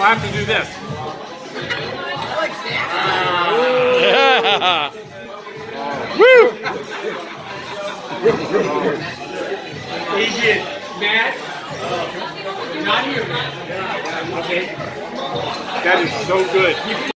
have to do this. Yeah. Woo! Agent Matt. Not here, Matt. Okay. That is so good.